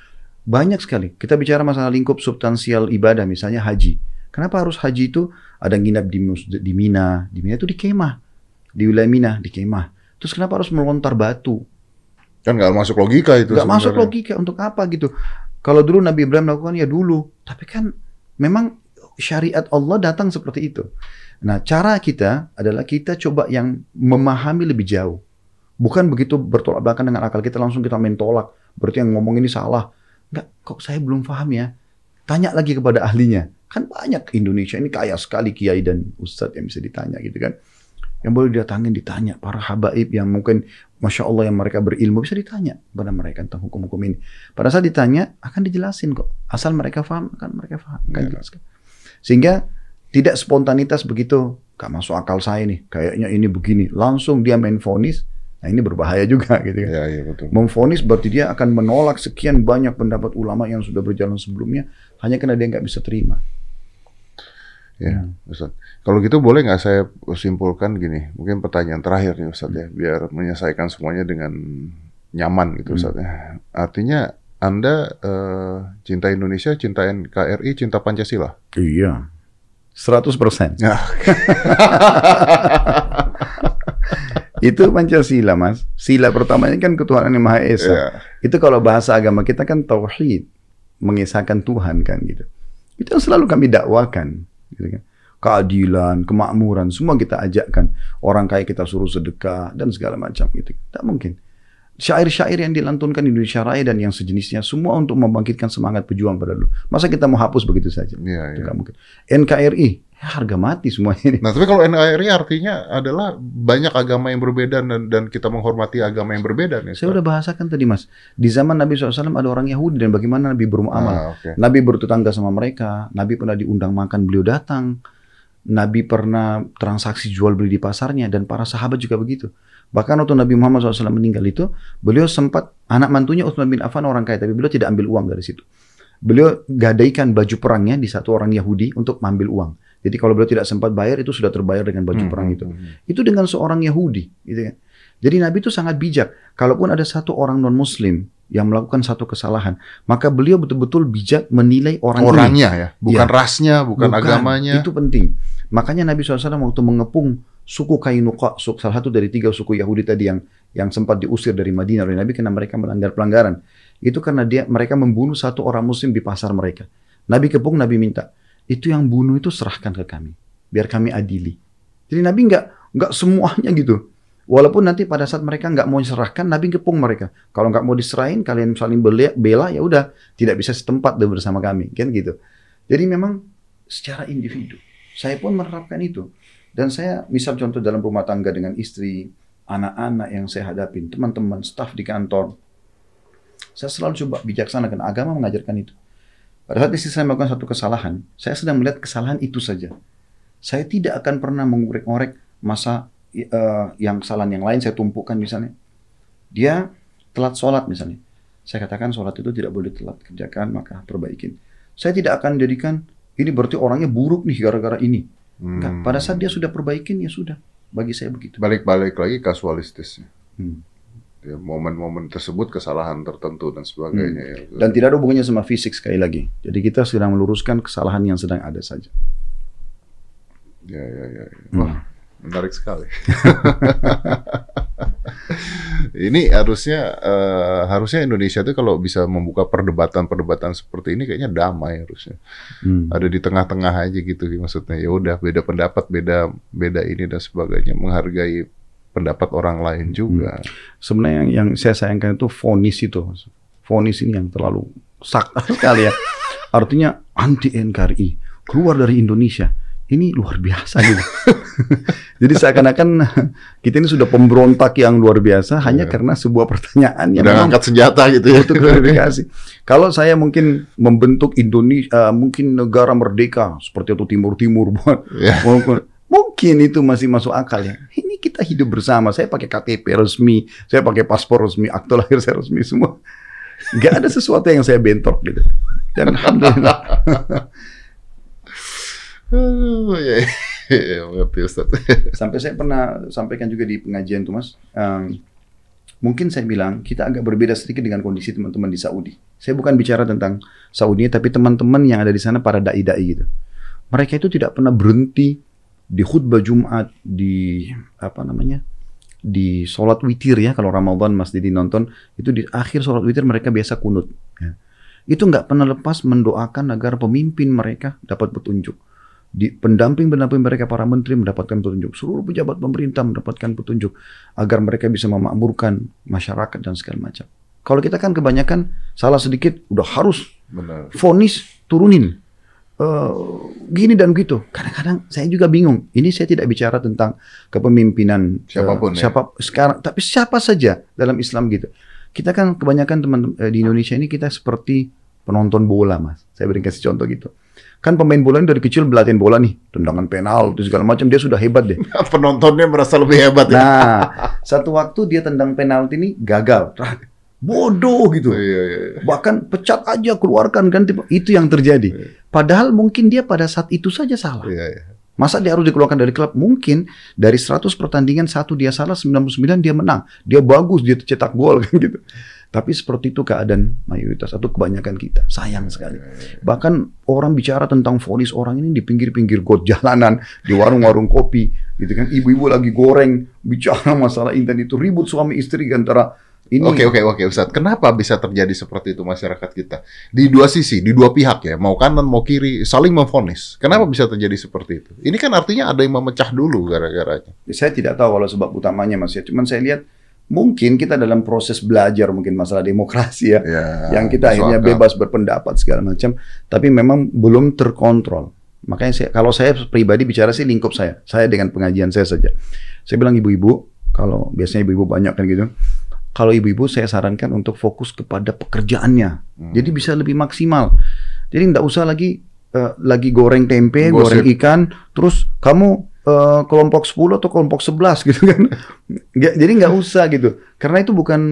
Banyak sekali. Kita bicara masalah lingkup substansial ibadah, misalnya haji. Kenapa harus haji itu ada nginap di Mina? Di Mina itu di kemah. Di wilayah Mina, di kemah. Terus kenapa harus melontar batu? Kan nggak masuk logika itu. Nggak masuk logika, untuk apa gitu. Kalau dulu Nabi Ibrahim melakukan ya dulu. Tapi kan memang syariat Allah datang seperti itu. Nah, cara kita adalah kita coba yang memahami lebih jauh. Bukan begitu bertolak belakang dengan akal kita, langsung kita main tolak. Berarti yang ngomong ini salah. Enggak, kok saya belum paham ya. Tanya lagi kepada ahlinya. Kan banyak Indonesia ini kaya sekali kiai dan ustadz yang bisa ditanya gitu kan. Yang boleh didatangin ditanya. Para habaib yang mungkin Masya Allah yang mereka berilmu bisa ditanya kepada mereka tentang hukum-hukum ini. Pada saat ditanya akan dijelasin kok. Asal mereka paham, akan mereka paham. Akan jelaskan. Sehingga tidak spontanitas begitu. Gak masuk akal saya nih. Kayaknya ini begini. Langsung dia main vonis. Nah ini berbahaya juga gitu kan. Ya, ya, betul. Memvonis berarti dia akan menolak sekian banyak pendapat ulama yang sudah berjalan sebelumnya hanya karena dia nggak bisa terima. Ya, Ustaz. Kalau gitu boleh nggak saya simpulkan gini, mungkin pertanyaan terakhir nih Ustaz ya, biar menyelesaikan semuanya dengan nyaman gitu Ustaz ya. Artinya Anda cinta Indonesia, cinta NKRI, cinta Pancasila? Iya, 100%. Ya. Itu Pancasila, Mas. Sila pertamanya kan ketuhanan yang Maha Esa. Yeah. Itu kalau bahasa agama kita kan tauhid, mengesahkan Tuhan kan gitu. Itu yang selalu kami dakwakan, gitu kan. Keadilan, kemakmuran, semua kita ajakkan. Orang kaya kita suruh sedekah dan segala macam gitu. Tak mungkin. Syair-syair yang dilantunkan di Indonesia Raya dan yang sejenisnya semua untuk membangkitkan semangat pejuang pada dulu. Masa kita mau hapus begitu saja? Yeah, Itu mungkin. NKRI harga mati semuanya ini. Nah, tapi kalau NKRI artinya adalah banyak agama yang berbeda dan kita menghormati agama yang berbeda nih. Saya udah bahasakan tadi, Mas. Di zaman Nabi SAW ada orang Yahudi dan bagaimana Nabi bermuamalah. Okay. Nabi bertetangga sama mereka. Nabi pernah diundang makan, beliau datang. Nabi pernah transaksi jual beli di pasarnya dan para sahabat juga begitu. Bahkan waktu Nabi Muhammad SAW meninggal itu, beliau sempat, anak mantunya Utsman bin Affan orang kaya, tapi beliau tidak ambil uang dari situ. Beliau gadaikan baju perangnya di satu orang Yahudi untuk mengambil uang. Jadi kalau beliau tidak sempat bayar, itu sudah terbayar dengan baju perang itu. Itu dengan seorang Yahudi. Gitu kan. Jadi Nabi itu sangat bijak. Kalaupun ada satu orang non-Muslim yang melakukan satu kesalahan, maka beliau betul-betul bijak menilai orangnya ini. Ya, bukan rasnya, bukan agamanya. Itu penting. Makanya Nabi SAW waktu mengepung suku Kainuqa, salah satu dari 3 suku Yahudi tadi yang sempat diusir dari Madinah oleh Nabi karena mereka melanggar pelanggaran. Itu karena mereka membunuh satu orang Muslim di pasar mereka. Nabi kepung, Nabi minta, itu yang bunuh itu serahkan ke kami, biar kami adili. Jadi Nabi nggak semuanya gitu. Walaupun nanti pada saat mereka nggak mau diserahkan, Nabi kepung mereka. Kalau nggak mau diserahin, kalian saling bela, ya udah, tidak bisa setempat bersama kami, kan gitu. Jadi memang secara individu. Saya pun menerapkan itu. Dan saya, misal contoh dalam rumah tangga dengan istri, anak-anak yang saya hadapin, teman-teman, staf di kantor, saya selalu coba bijaksana karena agama mengajarkan itu. Pada saat istri saya melakukan satu kesalahan, saya sedang melihat kesalahan itu saja. Saya tidak akan pernah mengorek-ngorek masa yang kesalahan yang lain saya tumpukan misalnya. Dia telat sholat misalnya. Saya katakan sholat itu tidak boleh telat, kerjakan maka perbaikin. Saya tidak akan jadikan ini berarti orangnya buruk nih gara-gara ini. Enggak. Pada saat dia sudah perbaikin ya sudah. Bagi saya begitu. Balik-balik lagi kasualistisnya. Ya, momen-momen tersebut kesalahan tertentu dan sebagainya. Ya. Dan tidak ada hubungannya sama fisik sekali lagi. Jadi kita sedang meluruskan kesalahan yang sedang ada saja. Ya. Wah, menarik sekali. Ini harusnya Indonesia itu kalau bisa membuka perdebatan seperti ini kayaknya damai harusnya. Ada di tengah-tengah aja gitu maksudnya. Ya udah beda pendapat, beda ini dan sebagainya, menghargai pendapat orang lain juga. Sebenarnya yang saya sayangkan itu vonis itu. Vonis ini yang terlalu sakit sekali ya. Artinya anti NKRI, keluar dari Indonesia. Ini luar biasa gitu. Jadi seakan-akan kita ini sudah pemberontak yang luar biasa hanya karena sebuah pertanyaan yang udah angkat senjata gitu ya. Untuk klarifikasi. Kalau saya mungkin membentuk Indonesia, mungkin negara merdeka seperti itu Timur buat mungkin itu masih masuk akal ya. Ini kita hidup bersama. Saya pakai KTP resmi, saya pakai paspor resmi, akte lahir saya resmi semua. Gak ada sesuatu yang saya bentrok gitu. Dan alhamdulillah. Ya, mengerti Ustaz. Sampai saya pernah sampaikan juga di pengajian tuh Mas, mungkin saya bilang kita agak berbeda sedikit dengan kondisi teman-teman di Saudi. Saya bukan bicara tentang Saudi, tapi teman-teman yang ada di sana para dai-dai gitu. Mereka itu tidak pernah berhenti di khutbah Jumat, di apa namanya, di sholat witir ya. Kalau Ramadan Mas Didi nonton, itu di akhir sholat witir mereka biasa kunut. Ya. Itu nggak pernah lepas mendoakan agar pemimpin mereka dapat petunjuk. Di pendamping-pendamping mereka, para menteri mendapatkan petunjuk, seluruh pejabat pemerintah mendapatkan petunjuk agar mereka bisa memakmurkan masyarakat dan segala macam. Kalau kita kan kebanyakan salah sedikit udah harus vonis turunin gini dan gitu. Kadang-kadang saya juga bingung. Ini saya tidak bicara tentang kepemimpinan siapapun sekarang, tapi siapa saja dalam Islam gitu. Kita kan kebanyakan teman di Indonesia ini kita seperti penonton bola, Mas. Saya beri kasih contoh gitu. Kan pemain bola ini dari kecil berlatih bola nih, tendangan penalti segala macam, dia sudah hebat deh. Penontonnya merasa lebih hebat ya. Nah, satu waktu dia tendang penalti ini gagal. Bodoh gitu. Iya. Bahkan pecat aja, keluarkan ganti. Itu yang terjadi. Padahal mungkin dia pada saat itu saja salah. Iya. Masa dia harus dikeluarkan dari klub? Mungkin dari 100 pertandingan, 1 dia salah, 99 dia menang. Dia bagus, dia cetak gol kan gitu. Tapi seperti itu keadaan mayoritas atau kebanyakan kita. Sayang sekali. Bahkan orang bicara tentang vonis orang ini di pinggir-pinggir got jalanan, di warung-warung kopi, gitu kan. Ibu-ibu lagi goreng, bicara masalah intan itu, ribut suami istri antara ini. Oke, Ustaz. Kenapa bisa terjadi seperti itu masyarakat kita? Di dua sisi, di dua pihak ya, mau kanan mau kiri, saling memvonis. Kenapa bisa terjadi seperti itu? Ini kan artinya ada yang memecah dulu gara-garanya. Saya tidak tahu kalau sebab utamanya, Mas ya. Cuman saya lihat mungkin kita dalam proses belajar mungkin masalah demokrasi ya, yang kita akhirnya bebas berpendapat segala macam, tapi memang belum terkontrol. Makanya kalau saya pribadi bicara sih lingkup saya dengan pengajian saya saja. Saya bilang ibu-ibu, kalau biasanya ibu-ibu banyak kan gitu, kalau ibu-ibu saya sarankan untuk fokus kepada pekerjaannya, jadi bisa lebih maksimal. Jadi nggak usah lagi goreng tempe, goreng ikan, terus kamu kelompok 10 atau kelompok 11 gitu kan. Jadi nggak usah gitu. Karena itu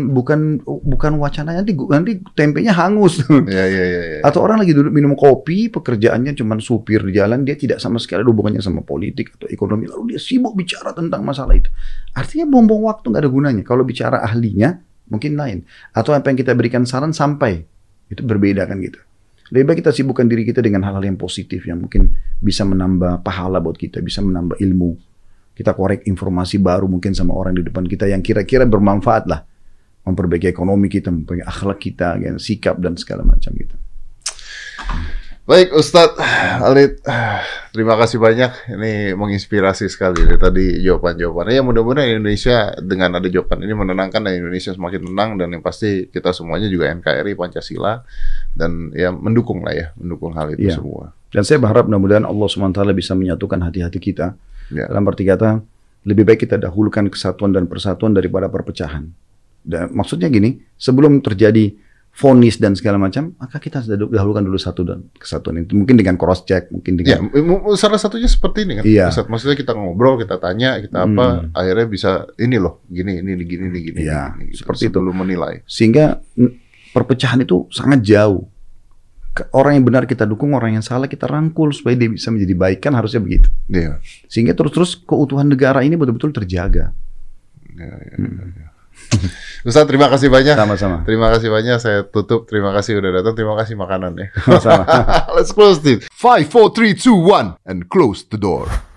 bukan wacana, nanti tempenya hangus. Iya. Atau orang lagi duduk minum kopi, pekerjaannya cuma supir di jalan, dia tidak sama sekali ada hubungannya sama politik atau ekonomi, lalu dia sibuk bicara tentang masalah itu. Artinya buang-buang waktu, nggak ada gunanya. Kalau bicara ahlinya mungkin lain. Atau apa yang kita berikan saran sampai, itu berbeda kan gitu. Lebih baik kita sibukkan diri kita dengan hal-hal yang positif yang mungkin bisa menambah pahala buat kita, bisa menambah ilmu. Kita korek informasi baru mungkin sama orang di depan kita yang kira-kira bermanfaat lah. Memperbaiki ekonomi kita, memperbaiki akhlak kita, sikap dan segala macam gitu. Baik Ustadz Khalid, terima kasih banyak. Ini menginspirasi sekali dari tadi jawaban-jawabannya. Ya mudah-mudahan Indonesia dengan ada jawaban ini menenangkan dan Indonesia semakin tenang, dan yang pasti kita semuanya juga NKRI Pancasila dan ya mendukung hal itu semua. Dan saya berharap mudah-mudahan Allah SWT bisa menyatukan hati-hati kita. Dalam arti kata, lebih baik kita dahulukan kesatuan dan persatuan daripada perpecahan. Dan maksudnya gini, sebelum terjadi vonis dan segala macam, maka kita dahulukan dulu satu dan kesatuan itu. Mungkin dengan cross check, mungkin dengan salah satunya seperti ini kan. Maksudnya kita ngobrol, kita tanya, kita akhirnya bisa ini loh, gini. Seperti itu belum menilai. Sehingga perpecahan itu sangat jauh. Orang yang benar kita dukung, orang yang salah kita rangkul supaya dia bisa menjadi baik, kan harusnya begitu. Sehingga terus keutuhan negara ini betul-betul terjaga. Ustaz, terima kasih banyak. Sama-sama. Terima kasih banyak. Saya tutup. Terima kasih udah datang. Terima kasih makanannya. Sama-sama. Let's close this. 5, 4, 3, 2, 1 and close the door.